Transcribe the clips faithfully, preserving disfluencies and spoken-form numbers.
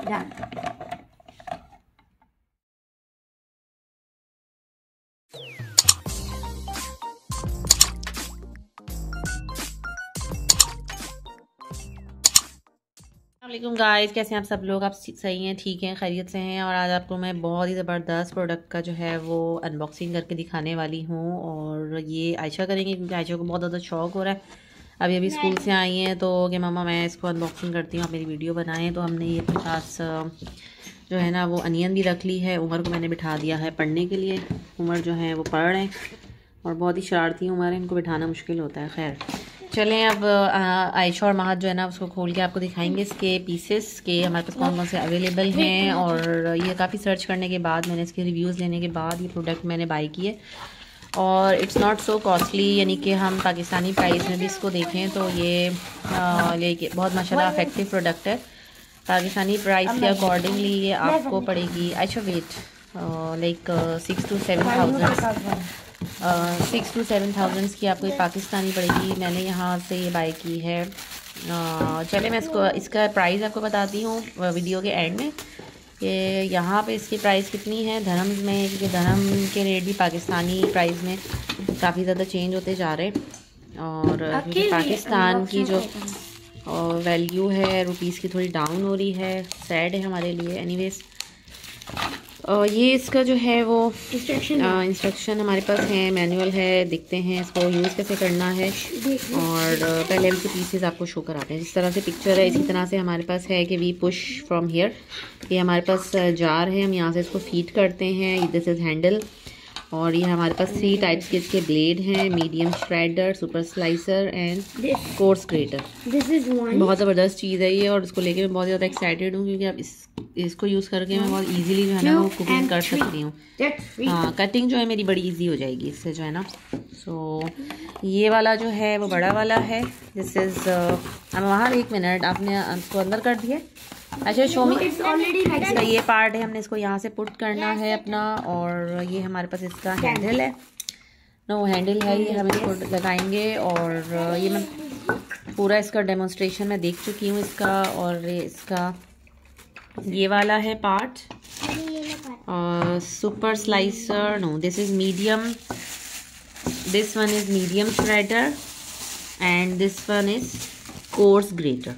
Done. अस्सलामुअलैकुम guys, कैसे हैं आप सब लोग। आप सही हैं, ठीक हैं, खैरियत से हैं। और आज आपको मैं बहुत ही ज़बरदस्त प्रोडक्ट का जो है वो अनबॉक्सिंग करके दिखाने वाली हूँ। और ये आयशा करेंगे क्योंकि आयशा को बहुत ज़्यादा शौक हो रहा है। अभी अभी स्कूल से आई हैं तो कि मम्मा मैं इसको अनबॉक्सिंग करती हूँ, आप मेरी वीडियो बनाएं। तो हमने ये अपने पास जो है ना वो अनियन भी रख ली है। उमर को मैंने बिठा दिया है पढ़ने के लिए। उमर जो है वो पढ़ रहे हैं और बहुत ही शरारती उमर है, इनको बिठाना मुश्किल होता है। खैर चलें, अब आयशा और महद जो है ना उसको खोल के आपको दिखाएंगे इसके पीसेस के हमारे पास कौन कौन से अवेलेबल हैं। और ये काफ़ी सर्च करने के बाद, मैंने इसके रिव्यूज़ लेने के बाद ये प्रोडक्ट मैंने बाई किए। और इट्स नॉट सो कॉस्टली, यानी कि हम पाकिस्तानी प्राइस में भी इसको देखें तो ये लेके बहुत माशाल्लाह इफेक्टिव प्रोडक्ट है। पाकिस्तानी प्राइस के अकॉर्डिंगली ये आपको पड़ेगी आयशा weight like six to seven thousand six to seven thousands की आपको ये पाकिस्तानी पड़ेगी। मैंने यहाँ से ये बाई की है। चले मैं इसको इसका प्राइस आपको बताती हूँ वीडियो के एंड में कि यहाँ पे इसकी प्राइस कितनी है धर्म्स में, क्योंकि धर्म के रेट भी पाकिस्तानी प्राइस में काफ़ी ज़्यादा चेंज होते जा रहे हैं। और पाकिस्तान की जो वैल्यू है रुपीस की थोड़ी डाउन हो रही है, सैड है हमारे लिए। एनीवेज और ये इसका जो है वो इंस्ट्रक्शन इंस्ट्रक्शन हमारे पास है, मैनुअल है, दिखते हैं इसको यूज़ कैसे करना है। और पहले हम इसके पीसेस आपको शो कराते हैं। जिस तरह से पिक्चर है इसी तरह से हमारे पास है कि वी पुश फ्रॉम हियर। ये हमारे पास जार है, हम यहाँ से इसको फीड करते हैं। This is handle. और ये हमारे पास थ्री टाइप्स के इसके ब्लेड हैं, medium shredder, super slicer and coarse grater. This is one बहुत ज़बरदस्त चीज़ है ये और इसको लेके मैं बहुत ज़्यादा एक्साइटेड हूँ क्योंकि अब इस इसको यूज़ करके मैं बहुत इजीली जो है ना वो कुकिंग कर सकती हूँ। हाँ, कटिंग जो है मेरी बड़ी इजी हो जाएगी इससे जो है ना। सो so, ये वाला जो है वो बड़ा वाला है। दिस इज़ अब वहाँ एक मिनट आपने इसको अंदर कर दिया। अच्छा शो मी, इसका ये पार्ट है, हमने इसको यहाँ से पुट करना है अपना। और ये हमारे पास इसका हैंडल है, नो हैंडल है ये, हम इसको लगाएंगे। और ये मैं पूरा इसका डेमोन्स्ट्रेशन मैं देख चुकी हूँ इसका। और इसका ये वाला है पार्ट और super slicer, no this is medium, this one is medium shredder and this one is coarse grater.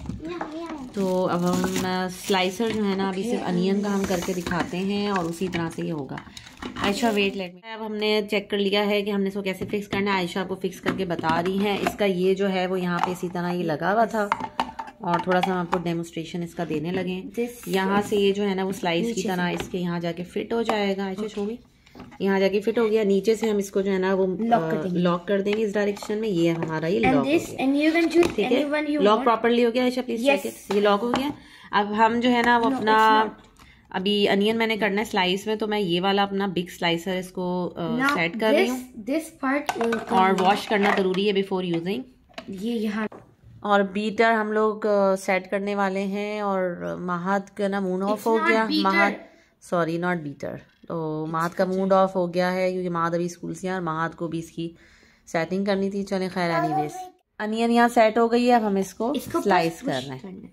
तो अब हम स्लाइसर जो है ना अभी सिर्फ अनियन का हम करके दिखाते हैं और उसी तरह से ये होगा। आयशा वेट लेट में अब हमने चेक कर लिया है कि हमने इसको कैसे फिक्स करना है। आयशा आपको फिक्स करके बता रही है। इसका ये जो है वो यहाँ पे इसी तरह ये लगा हुआ था और थोड़ा सा हम आपको डेमोन्स्ट्रेशन इसका देने लगे। यहाँ से ये जो है ना वो स्लाइस की तरह इसके यहाँ जाके फिट हो जाएगा। आयशा शो भी यहाँ जाके फिट हो गया। नीचे से हम इसको जो है ना वो लॉक कर देंगे इस डायरेक्शन में। ये हमारा ये लॉक, ठीक है, लॉक प्रॉपर्ली हो गया। आयशा प्लीज चेक इट, ये लॉक हो गया। अब हम जो है ना वो अपना अभी अनियन मैंने करना है स्लाइस में, तो मैं ये वाला अपना बिग स्लाइसर इसको सेट कर रही हूँ। और वॉश करना जरूरी है बिफोर यूजिंग। ये यहाँ और बीटर हम लोग सेट करने वाले हैं। और महद का ना मूड ऑफ हो गया, महद सॉरी नॉट बीटर, तो महद का मूड ऑफ हो गया है क्योंकि महद अभी स्कूल से है और महद को भी इसकी सेटिंग करनी थी। चले खैर एनीवेज अनियन यहाँ सेट हो गई है। अब हम इसको, इसको स्लाइस कर रहे हैं।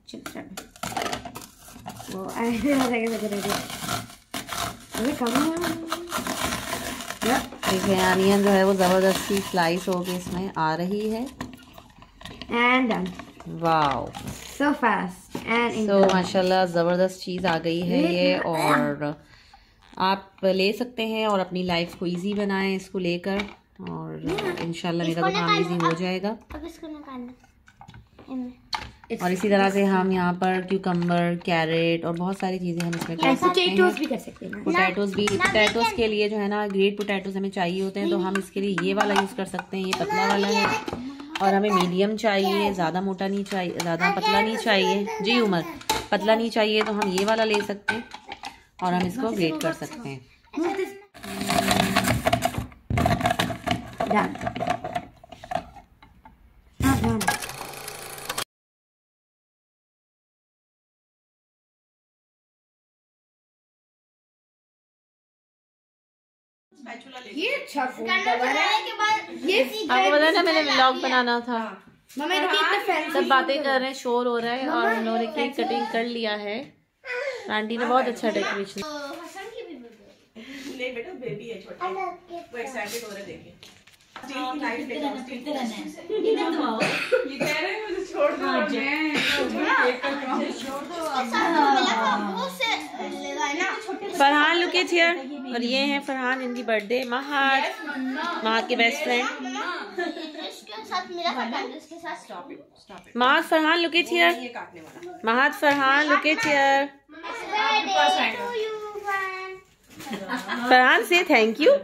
देखिए अनियन जो है वो जबरदस्ती स्लाइस होके इसमें आ रही है। And done. Wow, so fast and so माशाल्लाह ज़बरदस्त चीज़ आ गई है ये। और आप ले सकते हैं और अपनी लाइफ को इजी बनाएं इसको लेकर। और इंशाल्लाह मेरा तो काम इजी हो जाएगा। अब इसको निकालना। और इसी तरह से हम यहाँ पर क्यूकम्बर, कैरेट और बहुत सारी चीज़ें हम इसमें कर सकते हैं। भी कर सकते हैं। पोटैटोज भी, पोटैटोज के लिए जो है ना ग्रेट पोटैटोज हमें चाहिए होते हैं, तो हम इसके लिए ये वाला यूज़ कर सकते हैं। ये पतला वाला है और हमें मीडियम चाहिए, ज़्यादा मोटा नहीं चाहिए, ज़्यादा पतला नहीं चाहिए। जी उमर, पतला नहीं चाहिए तो हम ये वाला ले सकते हैं और हम इसको ग्रेट कर सकते हैं। ये अच्छा आपको पता है ना मैंने व्लॉग बनाना था, सब बातें कर रहे हैं, शोर हो रहा है और उन्होंने केक कटिंग कर लिया है। आंटी ने बहुत अच्छा डेकोरेशन। नहीं बेटा बेबी है छोटा, वो एक्साइटेड हो रहा है देखिए। स्टील की नाइफ लेके आओ, स्टील की नाइफ। इधर दबाओ। ये कह रहे हैं मुझे छोड़ दो, मैं छोड़ दो। Farhan look at here. और ये हैं फरहान, इनकी बर्थडे। महाद, महाद के best friend. Mahad Farhan look at here. Mahad Farhan look at here. Farhan से थैंक यू।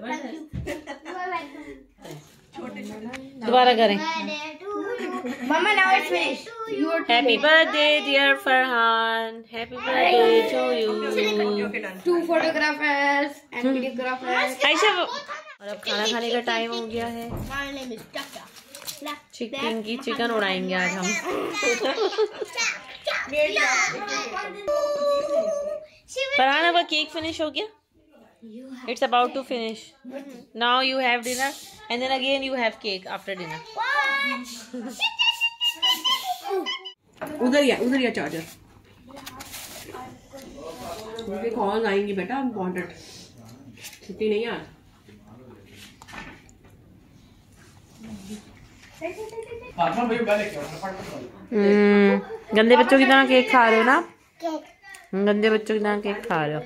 दोबारा करें। Mama, now it's finished. Your happy birthday dear Farhan, happy birthday to you. two photographers and videographers. Ayesha, और अब खाना खाने का टाइम हो गया है। चिकन की चिकन उड़ाएंगे आज हम। फरहान, अब केक फिनिश हो गया? It's about to finish. Now you have dinner and then again you have cake after dinner. उधर या उधर या चार्जर। मुझे कॉल आएंगी बेटा, इम्पोर्टेंट। छुट्टी नहीं आज। हम्म, गंदे बच्चों की तरह केक खा रहे हो ना? गंदे बच्चों की तरह केक खा रहे हो।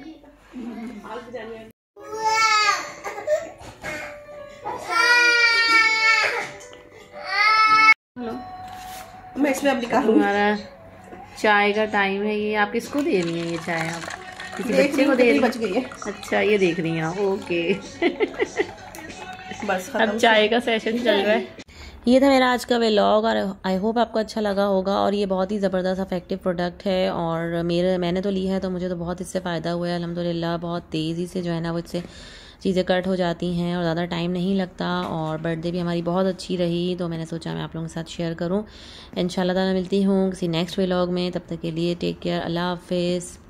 मैं इसमें अब निकालूंगी। हमारा चाय का टाइम है। ये आप किसको दे रही हैं ये चाय? आप किसी बच्चे को दे रही बच गई है। अच्छा, ये देख रही हैं आप। ओके। बस अब चाय का सेशन चल रहा है। ये था मेरा आज का व्लॉग और आई होप आपको अच्छा लगा होगा। और ये बहुत ही ज़बरदस्त इफेक्टिव प्रोडक्ट है और मेरे मैंने तो ली है तो मुझे तो बहुत इससे फ़ायदा हुआ है अल्हम्दुलिल्लाह। बहुत तेज़ी से जो है ना वो इससे चीज़ें कट हो जाती हैं और ज़्यादा टाइम नहीं लगता। और बर्थडे भी हमारी बहुत अच्छी रही तो मैंने सोचा मैं आप लोगों के साथ शेयर करूँ। इंशाल्लाह ताला मिलती हूँ किसी नेक्स्ट व्लॉग में। तब तक के लिए टेक केयर, अल्लाह हाफिज़।